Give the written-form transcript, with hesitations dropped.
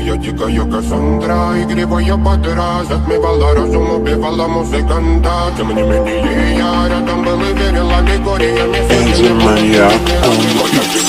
Моя дикая Кассандра, игривая подра, затмевала разум, убивала музыканта. Тем не менее я рядом был и верил аллегориями. Энди Маньяк.